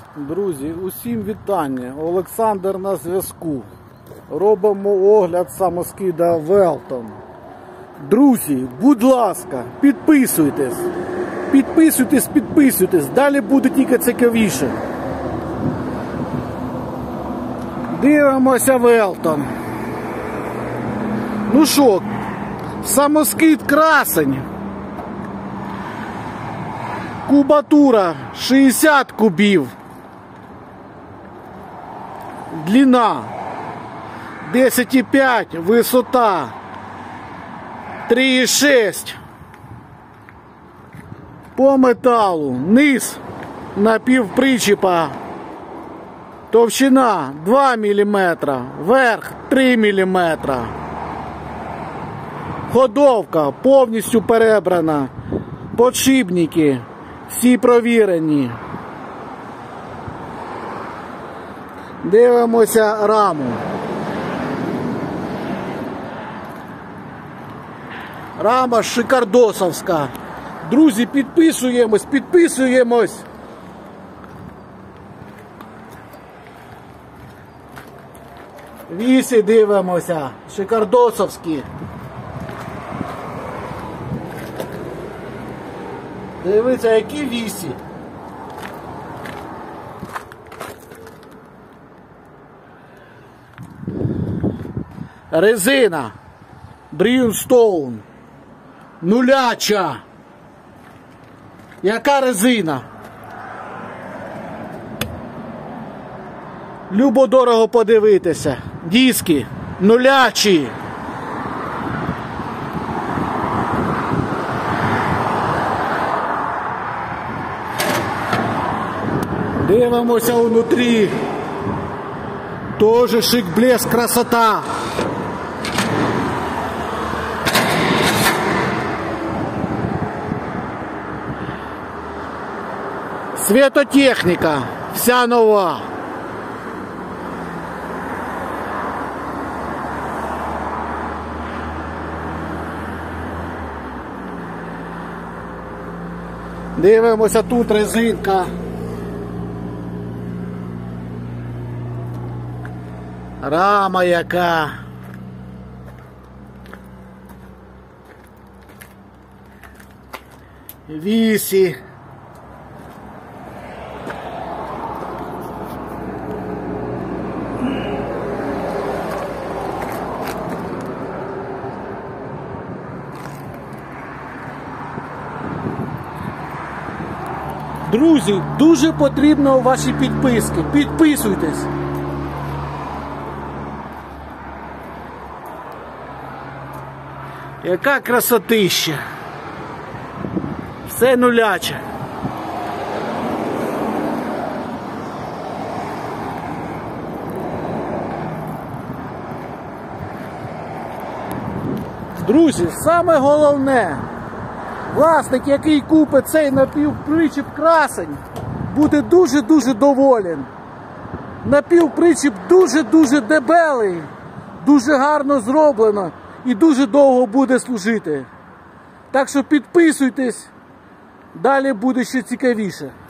Друзі, усім вітання. Олександр на зв'язку. Робимо огляд самоскида Велтон. Друзі, будь ласка, підписуйтесь. Підписуйтесь. Далі буде тільки цікавіше. Дивимося Велтон. Ну що, самоскид красень. Кубатура 60 кубів. Длина 10,5, висота 3,6. По металу низ напівпричіпа товщина 2 мм, верх 3 мм. Ходовка повністю перебрана, подшипники всі провірені. Дивимося раму. Рама шикардосовська. Друзі, підписуємось. Вісі дивимося. Шикардосовські. Дивіться, які вісі. Резина Bridgestone нуляча. Яка резина? Любо-дорого подивитися. Диски нулячі. Дивимося внутрі. Тоже шик, блеск, красота. Светотехніка вся нова. Дивимося, тут резинка. Рама яка. Вісі. Друзі, дуже потрібно ваші підписки. Підписуйтесь. Яка красотища. Все нуляче. Друзі, саме головне, власник, який купить цей напівпричіп красень, буде дуже-дуже доволен. Напівпричіп дуже-дуже дебелий, дуже гарно зроблено і дуже довго буде служити. Так що підписуйтесь, далі буде ще цікавіше.